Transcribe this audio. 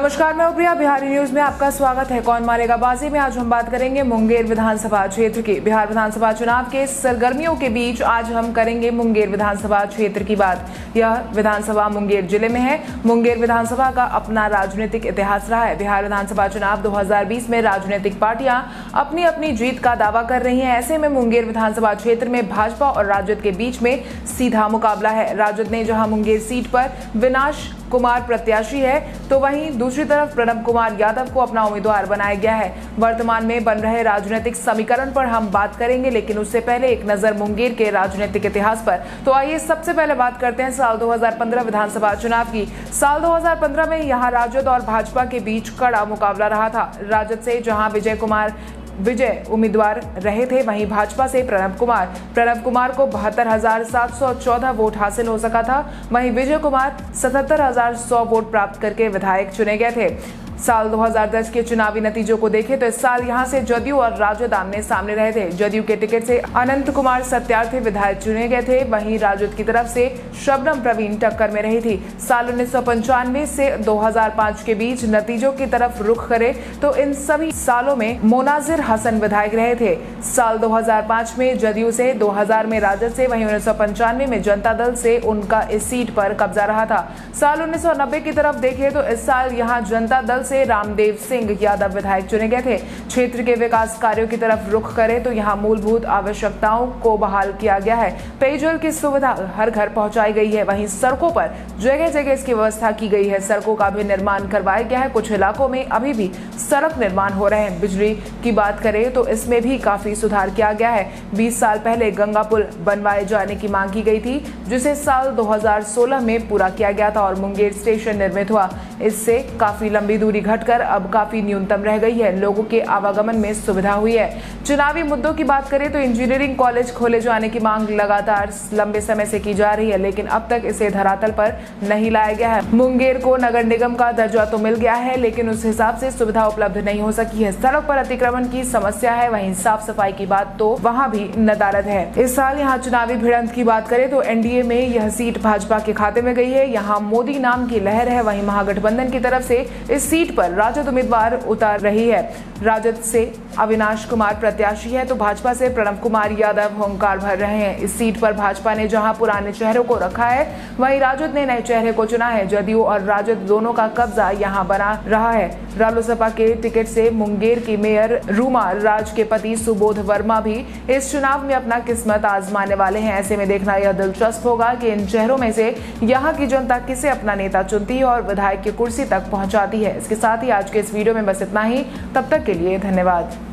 नमस्कार, मैं प्रिया। बिहारी न्यूज में आपका स्वागत है। कौन मारेगा बाजी में आज हम बात करेंगे मुंगेर विधानसभा क्षेत्र की। बिहार विधानसभा चुनाव के सरगर्मियों के बीच आज हम करेंगे मुंगेर विधानसभा क्षेत्र की बात। यह विधानसभा मुंगेर जिले में है। मुंगेर विधानसभा का अपना राजनीतिक इतिहास रहा है। बिहार विधानसभा चुनाव 2020 में राजनीतिक पार्टियां अपनी अपनी जीत का दावा कर रही हैं। ऐसे में मुंगेर विधानसभा क्षेत्र में भाजपा और राजद के बीच में सीधा मुकाबला है। राजद ने जहां मुंगेर सीट पर विनाश कुमार प्रत्याशी है, तो वहीं दूसरी तरफ प्रणब कुमार यादव को अपना उम्मीदवार बनाया गया है। वर्तमान में बन रहे राजनीतिक समीकरण पर हम बात करेंगे, लेकिन उससे पहले एक नजर मुंगेर के राजनीतिक इतिहास पर। तो आइए सबसे पहले बात करते हैं साल 2015 विधानसभा चुनाव की। साल 2015 में यहाँ राजद और भाजपा के बीच कड़ा मुकाबला रहा था। राजद से जहाँ विजय उम्मीदवार रहे थे, वहीं भाजपा से प्रणब कुमार को 72,714 वोट हासिल हो सका था। वहीं विजय कुमार 77,100 वोट प्राप्त करके विधायक चुने गए थे। साल 2010 के चुनावी नतीजों को देखें तो इस साल यहां से जदयू और राजद आमने सामने रहे थे। जदयू के टिकट से अनंत कुमार सत्यार्थी विधायक चुने गए थे, वहीं राजद की तरफ से शबनम प्रवीण टक्कर में रही थी। साल 1995 से 2005 के बीच नतीजों की तरफ रुख करें तो इन सभी सालों में मोनाजिर हसन विधायक रहे थे। साल 2005 में जदयू से, 2000 में राजद से, वहीं 1995 में जनता दल से उनका इस सीट पर कब्जा रहा था। साल 1990 की तरफ देखें तो इस साल यहाँ जनता दल से रामदेव सिंह यादव विधायक चुने गए थे। क्षेत्र के विकास कार्यों की तरफ रुख करें तो यहाँ मूलभूत आवश्यकताओं को बहाल किया गया है। पेयजल की सुविधा हर घर पहुंचाई गई है। वहीं सड़कों पर जगह जगह इसकी व्यवस्था की गई है। सड़कों का भी निर्माण करवाया गया है। कुछ इलाकों में अभी भी सड़क निर्माण हो रहे हैं। बिजली की बात करें तो इसमें भी काफी सुधार किया गया है। 20 साल पहले गंगा पुल बनवाए जाने की मांग की गई थी, जिसे साल 2016 में पूरा किया गया था और मुंगेर स्टेशन निर्मित हुआ। इससे काफी लंबी दूरी घटकर अब काफी न्यूनतम रह गई है। लोगों के आवागमन में सुविधा हुई है। चुनावी मुद्दों की बात करें तो इंजीनियरिंग कॉलेज खोले जाने की मांग लगातार लंबे समय से की जा रही है, लेकिन अब तक इसे धरातल पर नहीं लाया गया है। मुंगेर को नगर निगम का दर्जा तो मिल गया है, लेकिन उस हिसाब से सुविधा उपलब्ध नहीं हो सकी है। सड़क पर अतिक्रमण की समस्या है। वहीं साफ सफाई की बात तो वहाँ भी नदारद है। इस साल यहाँ चुनावी भिड़ंत की बात करें तो एनडीए में यह सीट भाजपा के खाते में गई है। यहाँ मोदी नाम की लहर है। वहीं महागठबंधन की तरफ से इस सीट पर राजद उम्मीदवार उतार रही है। राजद से अविनाश कुमार प्रत्याशी है, तो भाजपा से प्रणब कुमार यादव हुंकार भर रहे हैं। इस सीट पर भाजपा ने जहां पुराने चेहरों को रखा है, वहीं राजद ने नए चेहरे को चुना है। जदयू और राजद दोनों का कब्जा यहां बना रहा है। रालोसपा के टिकट से मुंगेर की मेयर रूमा राज के पति सुबोध वर्मा भी इस चुनाव में अपना किस्मत आजमाने वाले हैं। ऐसे में देखना यह दिलचस्प होगा कि इन चेहरों में से यहाँ की जनता किसे अपना नेता चुनती है और विधायक की कुर्सी तक पहुंचाती है। इसके साथ ही आज के इस वीडियो में बस इतना ही। तब तक के लिए धन्यवाद।